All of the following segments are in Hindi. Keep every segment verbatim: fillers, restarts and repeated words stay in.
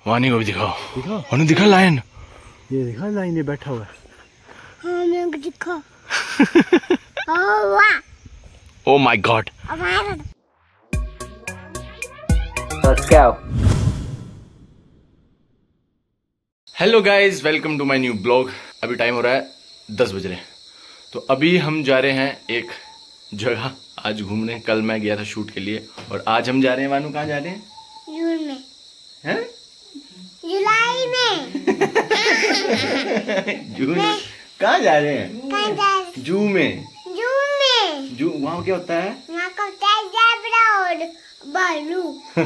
वानी को भी दिखाओ। दिखाओ वानी, दिखा लायन। ये दिखा लाइन ये बैठा हुआ है। हाँ मेरे को दिखा। Oh my god. Hello guys, welcome to my new blog. अभी टाइम हो रहा है दस बज रहे हैं। तो अभी हम जा रहे हैं एक जगह आज घूमने। कल मैं गया था शूट के लिए और आज हम जा रहे हैं। वानू कहाँ जा रहे हैं? जून में। हैं? जुलाई में। जून में कहाँ जा रहे हैं? कहाँ जा रहे हैं? जू में। जून में। जू वहाँ क्या होता है? वहाँ का होता है ज़ेब्रा और भालू।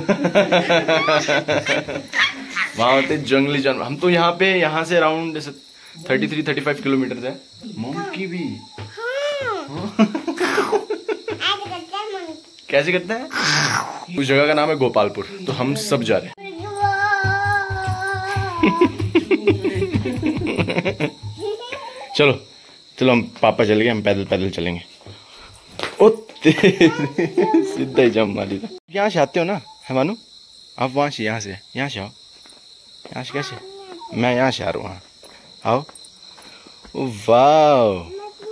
वहाँ होते जंगली जानवर। हम तो यहाँ पे यहाँ से अराउंड जैसे thirty three thirty five kilometre है। मंकी भी। हाँ। ऐसे करते हैं मंकी। कैसे करते हैं? उस जगह का नाम है गोपालपुर। तो हम सब जा रहे हैं। चलो चलो, हम पापा चले गए, हम पैदल पैदल चलेंगे। ओ सीधा ही जम मारी था। यहाँ से आते हो ना है मानू? आप वहाँ से यहाँ से यहाँ से आओ। यहाँ से कैसे? मैं यहाँ से आ रहा हूँ। आओ। वाह,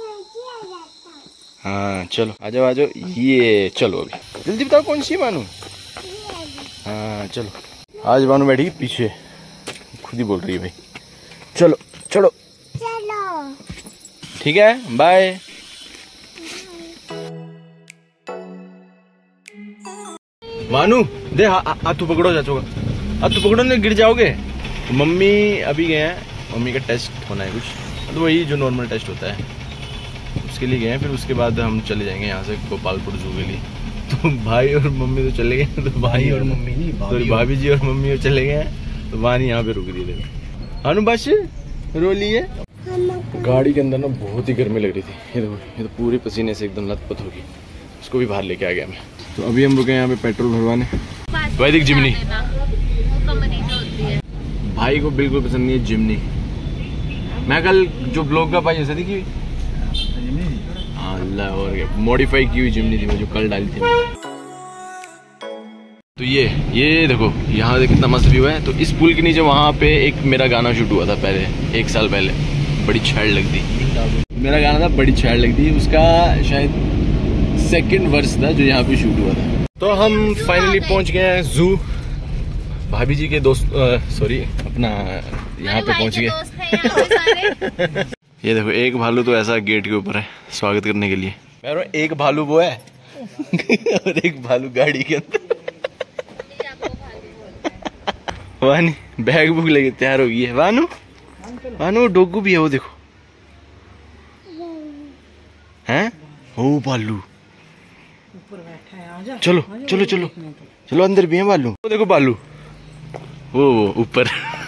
हाँ चलो आ जाओ आ जाओ। ये चलो अभी जल्दी बताओ कौन सी मानू? हाँ चलो। आज मानू बैठी पीछे, खुद ही बोल रही है भाई। चलो चलो चलो ठीक है, बाय। मानू दे हाथ तू पकड़ो चाचू का हाथ तू पकड़ो, नहीं गिर जाओगे। तो मम्मी अभी गए हैं, मम्मी का टेस्ट होना है कुछ, तो वही जो नॉर्मल टेस्ट होता है उसके लिए गए हैं। फिर उसके बाद हम चले जाएंगे यहाँ से गोपालपुर जू के लिए। तो भाई और मम्मी तो चले गए। तो भाई और मम्मी नहीं, सॉरी भाभी जी और मम्मी और चले गए हैं। तो वानी यहाँ पे रुक रही थी। अनु बस रो लिए। गाड़ी के अंदर ना बहुत ही गर्मी लग रही थी। ये देखो, ये तो पूरे पसीने से एकदम लथपथ होगी। उसको भी बाहर लेके आ गया मैं। तो अभी हम रुके यहाँ पे पेट्रोल भरवाने। वैदिक जिमनी भाई को बिल्कुल पसंद नहीं है जिमनी। मैं कल जो ब्लॉग का पाई ऐसा थी कि अल्लाह और मॉडिफाई की हुई जिमनी थी वो जो कल डाली थी। तो ये ये देखो यहाँ से कितना मस्त व्यू है। तो इस पुल के नीचे वहाँ पे एक मेरा गाना शूट हुआ था पहले, एक साल पहले। बड़ी छेड़ लगती मेरा गाना था, बड़ी छेड़ लगती। उसका शायद सेकंड वर्स था जो यहाँ पे शूट हुआ था। तो हम फाइनली पहुँच गए हैं जू। भाभी जी के दोस्त, सॉरी अपना यहाँ पे पहुँच गए। ये देखो एक भालू तो ऐसा गेट के ऊपर है स्वागत करने के लिए। मैं एक भालू वो है और एक भालू गाड़ी के अंदर। वानी बैग बुक लेके तैयार हो गई है। वानू वानू डोगू भी है वो देखो। हैं? ओ भालू ऊपर बैठा है। आजा। चलो चलो चलो चलो, अंदर भी है भालू। वो देखो भालू वो वो ऊपर।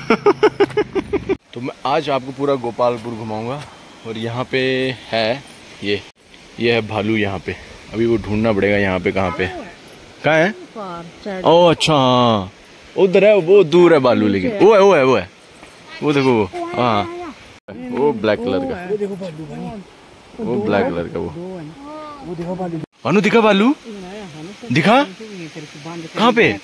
तो मैं आज आपको पूरा गोपालपुर घुमाऊंगा। और यहाँ पे है ये ये है भालू यहाँ पे। अभी वो ढूंढना पड़ेगा यहाँ पे कहाँ पे कहाँ है। ओह अच्छा, हाँ उधर है, वो दूर है भालू। लेकिन वो है वो है वो है वो देखो वो, हाँ वो ब्लैक कलर का, वो देखो भालू बनी। वो ब्लैक कलर का वो वो देखो भालू। भानु दिखा भालू दिखा कहाँ पे?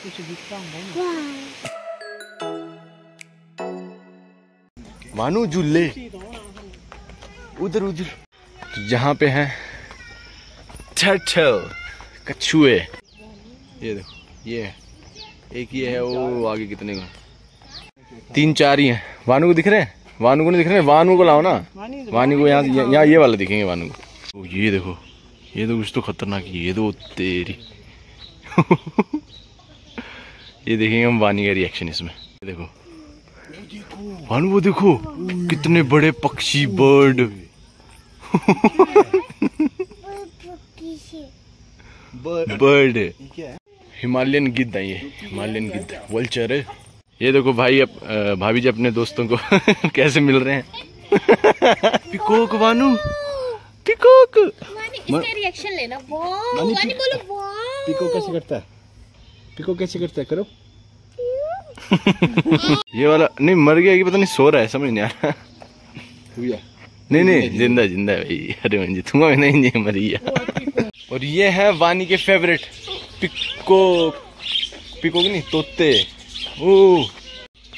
मानू झूले उधर उधर। यहाँ पे हैं टर्टल, कछुए। ये देखो ये एक ही है, वो आगे कितने का? तीन चार ही हैं। वानू को दिख रहे हैं? वानू को नहीं दिख रहे? वानू को लाओ ना। वानू को यहाँ यहाँ ये वाला दिखेंगे वानू को। ये देखो ये तो कुछ तो खतरनाक है। ये तो तेरी ये देखेंगे हम वानी का रिएक्शन इसमें। ये देखो वानू वो देखो कितने बड़े पक्षी, बर्ड। बर्ड हिमालयन गिद्ध है ये, हिमालयन गिद्ध वल्चर है। ये देखो भाई अब भाभी जी अपने दोस्तों को कैसे मिल रहे हैं। पिकॉक वानू पिकॉक। इसका रिएक्शन लेना। वाह वानी बोलो वाह। पिको कैसे करता है? पिको कैसे करता है? करो। ये वाला नहीं मर गया कि पता नहीं सो रहा है, समझ नहीं आ रहा। नहीं नहीं जिंदा जिंदा है भाई। अरे मंजी तुम नहीं नहीं मरी गया। और ये है वानी के फेवरेट पिको पिको की नहीं तोते। ओ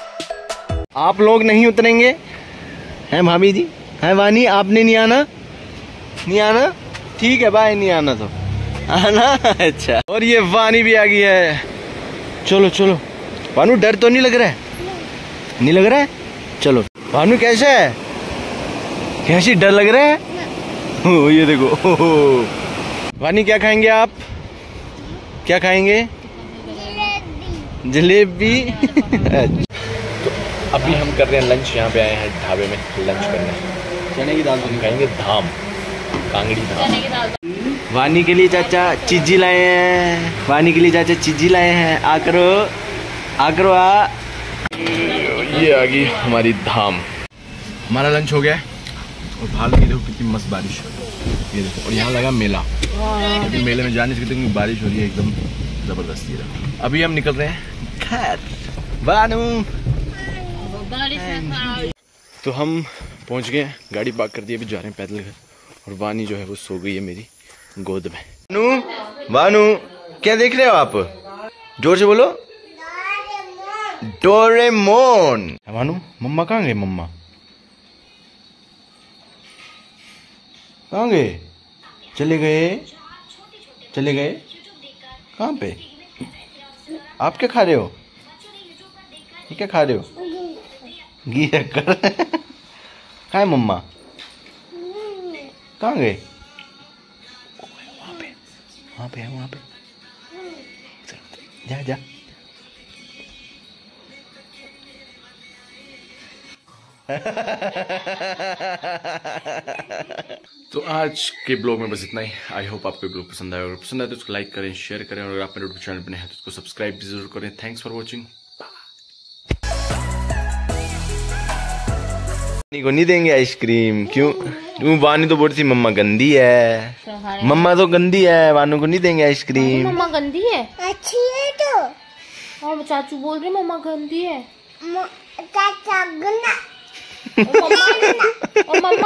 आप लोग नहीं उतरेंगे हैं भाभी जी? हैं वानी, आपने नहीं आना? नहीं आना? ठीक है बाय, नहीं आना तो आना। अच्छा, और ये वानी भी आ गई है। चलो चलो वानू, डर तो नहीं लग रहा है? नहीं लग रहा है? चलो वानू, कैसा है? कैसी डर लग रहा है? ओ, ये देखो। वानी क्या खाएंगे आप? क्या खाएंगे? जलेबी। तो अभी हम कर रहे हैं लंच, यहाँ पे आए हैं ढाबे में लंच करने। चने की दाल हम खाएंगे, धाम कांगड़ी धाम। वानी के लिए चाचा चीजी लाए हैं, वानी के लिए चाचा चीजी लाए हैं। आ करो आ करो आ। ये आ गई हमारी धाम। हमारा लंच हो गया है और बाहर की देखो कितनी मस्त बारिश, ये देखो। और यहाँ लगा मेला, अभी मेले में जाने से कितनी बारिश हो रही है, एकदम जबरदस्ती है। अभी हम निकल रहे हैं घर। वानू, तो हम पहुँच गए, गाड़ी पार्क कर दी, अभी जा रहे हैं पैदल घर। और वानी जो है वो सो गई है मेरी गोद में। वानू, वानू क्या देख रहे हो आप? जोर से बोलो। डोरेमोन। वानू, मम्मा कहाँ गए? मम्मा कहाँ गए? चले गए? चले गए? कहाँ पे? आप क्या खा रहे हो? ये क्या खा रहे हो? घी शक्कर। कहाँ है मम्मा? कहाँ गए? वहाँ पे, वहाँ पे है, वहाँ पे। जा जा। तो आज के ब्लॉग में बस इतना ही। आई होप आपको ब्लॉग पसंद आया, अगर पसंद आए तो उसको लाइक करें, शेयर करें, और अगर आप मेरे यूट्यूब चैनल पर नए हैं तो उसको सब्सक्राइब भी जरूर करें। Thanks for watching. को नहीं देंगे आइसक्रीम? क्यों? क्यों? वानी तो बोलती थी मम्मा गंदी है, मम्मा तो गंदी है, वानू को नहीं देंगे आइसक्रीम। मम्मा गंदी है? अच्छी है तो। और चाचू बोल रहे मम्मा गंदी है। चाचा गंदा। और मम्मा